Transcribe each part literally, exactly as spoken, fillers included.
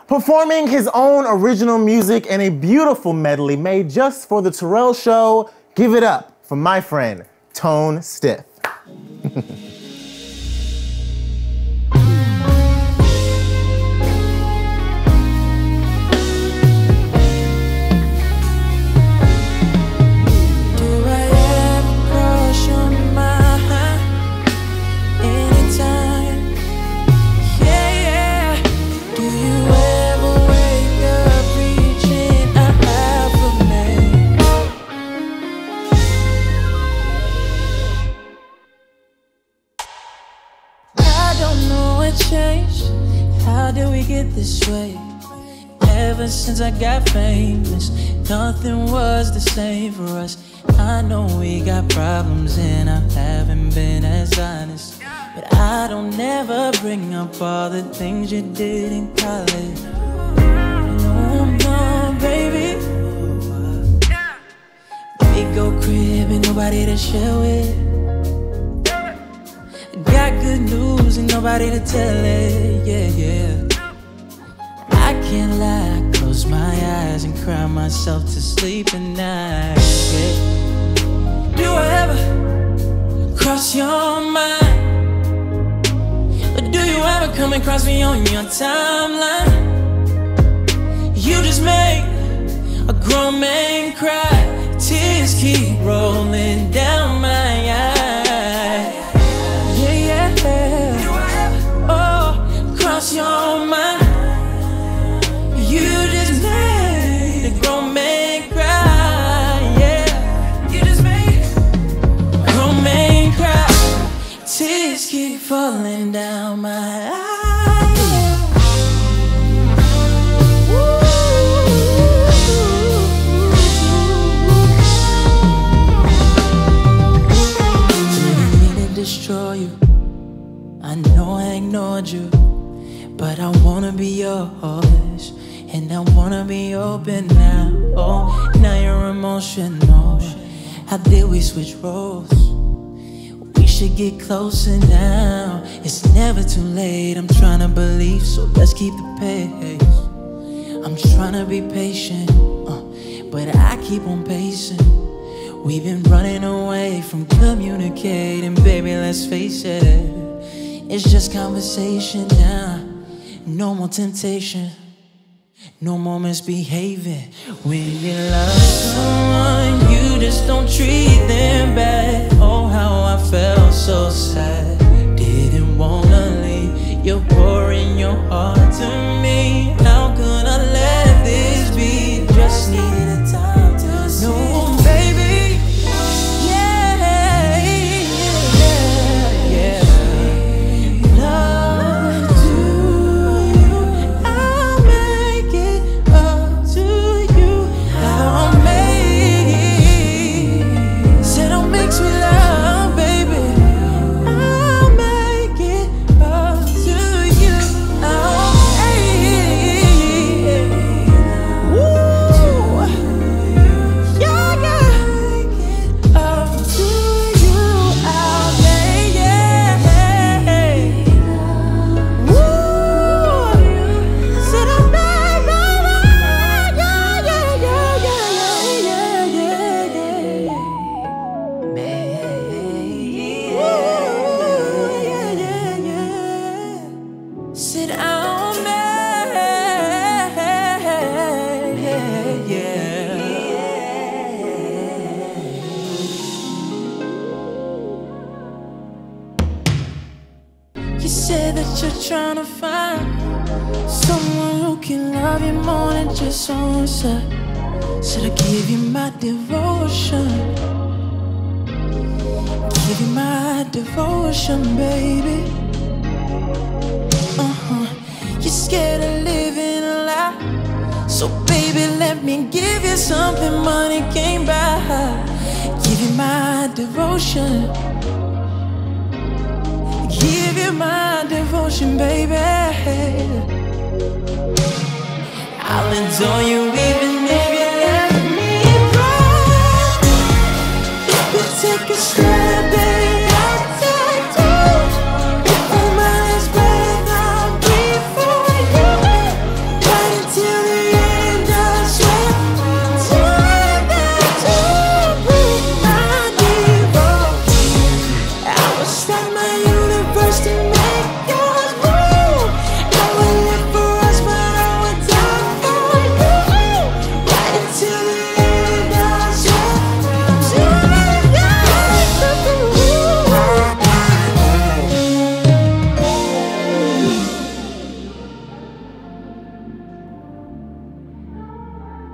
Performing his own original music in a beautiful medley made just for the Terrell Show, give it up for my friend, Tone Stith. How did we get this way? Ever since I got famous, nothing was the same for us. I know we got problems and I haven't been as honest, but I don't ever bring up all the things you did in college. No, no, baby. Big old crib and nobody to share with. Got good news and nobody to tell it, yeah, yeah. I can't lie, I close my eyes and cry myself to sleep at night, yeah. Do I ever cross your mind? Or do you ever come across me on your timeline? You just make a grown man cry, tears keep rolling down my eyes. Your mind, you just made a grown man cry, yeah. You just made a grown man cry. Tears keep falling down my eyes. Didn't mean to destroy you. I know I ignored you, but I wanna be yours, and I wanna be open now. Oh, now you're emotional. How did we switch roles? We should get closer now. It's never too late, I'm trying to believe, so let's keep the pace. I'm trying to be patient, uh, but I keep on pacing. We've been running away from communicating, baby, let's face it. It's just conversation now. No more temptation, no more misbehaving. When you love someone, you just don't treat them bad. Oh, how I felt so sad. Didn't wanna leave. You're pouring your heart to me. How could I let this be? Just needed time to see. No, baby. Yeah, yeah, yeah. Love to you. I'll make it up to you. I'll make it. Said I'll make sweet love, baby. I'll make it up to you. I'll make it. Woo. Yeah, yeah. Up to you. I'll make it. Woo. Said I'll make it. Yeah, yeah, yeah, yeah, yeah, yeah, yeah, yeah. Make it. Woo. Yeah, yeah, yeah. Said I'll make it. Yeah. You said that you're trying to find someone who can love you more than just on one side. Should I give you my devotion? Give you my devotion, baby. Uh-huh. You're scared of living a lie, so baby, let me give you something money can't buy. Give you my devotion. Give you my devotion, baby. I'll adore you even if you let me cry. We'll take a step, baby, I'll take two. For my last breath, I'll breathe for you. Try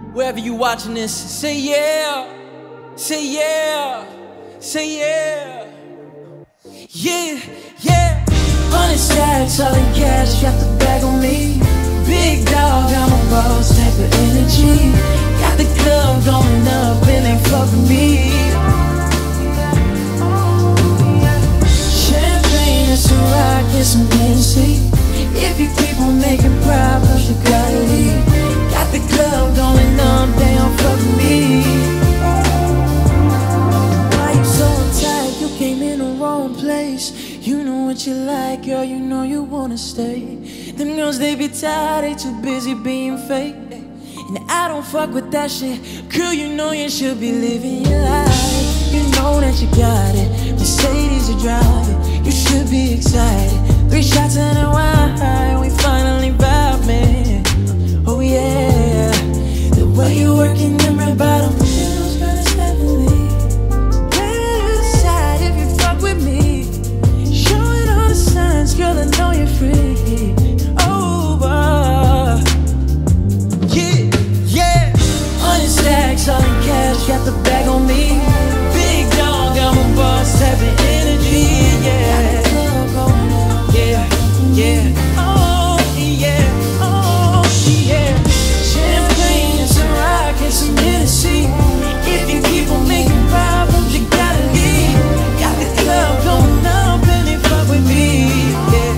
Wherever you watching this, say yeah, say yeah, say yeah, yeah, yeah. Hundred stacks, all in cash, got the bag on me. Big dog, I'm a boss type of energy. Got the club going up and they fuck with me. Champagne and some rock and some Hennessy. If you keep on making problems, you gotta leave. Got the club going up, they don't fuck with me. Why you so tight? You came in the wrong place. You know what you like, girl, you know you wanna stay. Them girls, they be tired, they too busy being fake. And I don't fuck with that shit. Girl, you know you should be living your life. You know that you got it. Mercedes, you drive it. You should be excited. Three shots in a wine, we finally vibing. Oh yeah, the way you working them red bottom heels, girl, it's heavenly. Ready to decide if you fuck with me. Showing all the signs, girl, I know you're free. Over, yeah, yeah. Hundred stacks, all in cash, got the bag on me. Big dog, I'm a boss, type of energy, yeah. Yeah, oh, yeah, oh, yeah. Champagne and some rock and some Hennessy. If you keep on making problems, you gotta leave. Got the club going up and they fuck with me,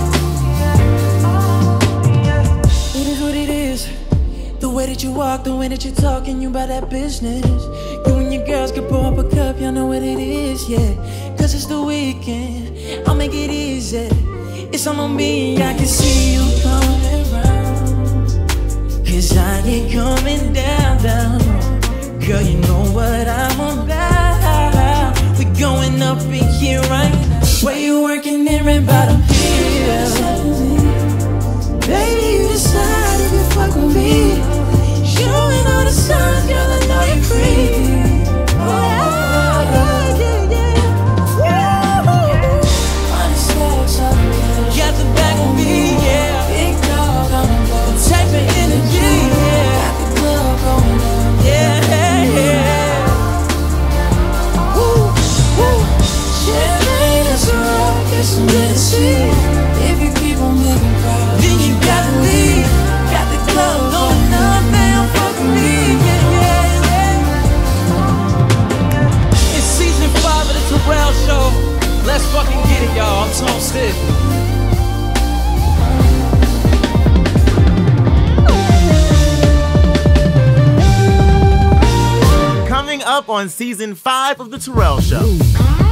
yeah. It is what it is. The way that you walk, the way that you talk, and you about that business. You and your girls can pour up a cup, y'all know what it is, yeah. Cause it's the weekend, I'll make it easy. It's on me, I can see you coming around. Cause I ain't coming down, down. Girl, you know what I'm about. We going up in here right now. Where you working in red bottom heels? Baby, you decide if you fuck with me. Showing all the signs, girl, I know you're free. If you keep on making problems, then you gotta leave. Got the club going up, they don't fuck with me, yeah, yeah, yeah. It's season five of the Terrell Show. Let's fucking get it, y'all. I'm Tone Stiff. Coming up on season five of the Terrell Show.